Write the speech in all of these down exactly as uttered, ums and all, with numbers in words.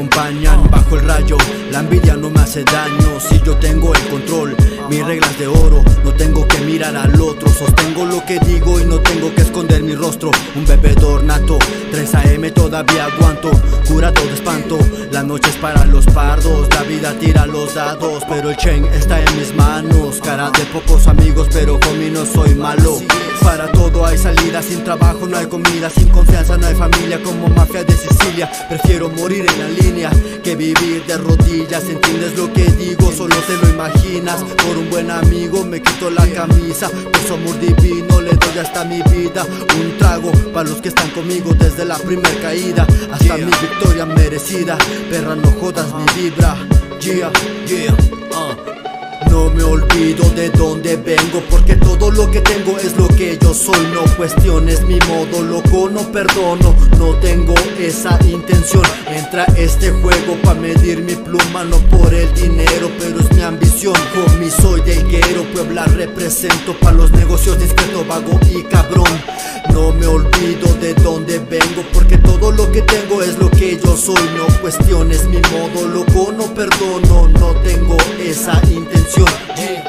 acompañan bajo el rayo. La envidia no me hace daño si yo tengo el control. Mis reglas de oro, no tengo que mirar al otro. Sostengo lo que digo y no tengo que esconder mi rostro. Un bebedor nato, tres a eme todavía aguanto. Curado de espanto, la noche es para los pardos. La vida tira los dados, pero el chain está en mis manos. Cara de pocos amigos, pero homie no soy malo. Para todo hay salida, sin trabajo no hay comida, sin confianza no hay familia, como mafia de Sicilia. Prefiero morir en la línea que vivir de rodillas. ¿Entiendes lo que digo? Solo te lo imaginas. Por un buen amigo me quito la camisa, por su amor divino le doy hasta mi vida. Un trago para los que están conmigo desde la primer caída hasta mi victoria merecida. Perra, no jodas mi vibra. Yeah, yeah, uh. No me olvido de dónde vengo, porque todo lo que tengo es lo que yo soy. No cuestiones mi modo, loco, no perdono. No tengo esa intención. Entra este juego pa' medir mi pluma, no por el dinero, pero es mi ambición. Homie, soy de Higuero, Puebla represento. Pa' los negocios discreto, vago y cabrón. No me olvido de dónde vengo, porque todo lo que tengo es lo que yo soy. No cuestiones mi modo, loco, no perdono. No tengo esa intención. Yeah.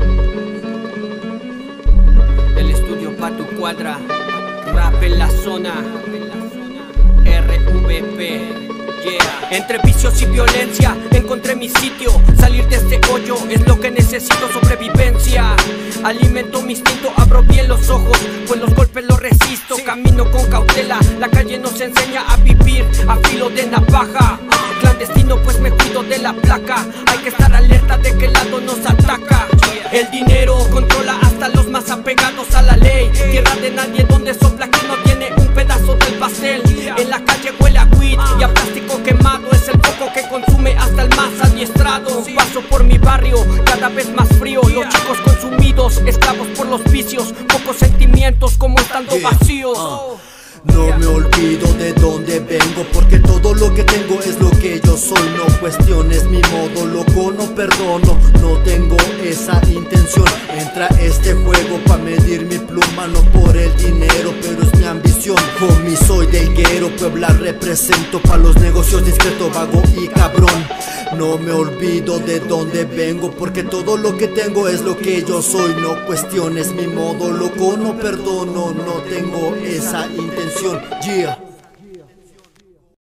El estudio pa' tu cuadra, rap en la zona, erre ve pe. Yeah. Entre vicios y violencia encontré mi sitio. Salir de este hoyo es lo que necesito, sobrevivencia. Alimento mi instinto, abro bien los ojos, pues los golpes los resisto. Camino con cautela, la calle nos enseña a vivir a filo de navaja. Clandestino pues me cuido de la placa. Hay que estar alerta de qué lado nos ataca. El dinero controla hasta los más apegados a la ley. Tierra de nadie donde sopla quien no tiene un pedazo del pastel. En la calle huele a weed y a plástico quemado. Es el foco que consume hasta el más adiestrado. Paso por mi barrio, cada vez más frío. Los chicos consumidos, esclavos por los vicios. Pocos sentimientos como estando vacíos. No me olvido de dónde vengo, porque todo lo que tengo es lo que yo soy. No cuestiones mi modo, loco, no perdono. No tengo esa intención. Entra este juego pa' medir mi pluma, no por el dinero, pero es mi ambición. Homie, soy de Higuero, Puebla represento. Pa' los negocios discreto, vago y cabrón. No me olvido de dónde vengo, porque todo lo que tengo es lo que yo soy. No cuestiones mi modo, loco, no perdono. No tengo esa intención. Yeah.